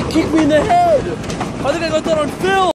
kicked me in the head. I think I got that on film.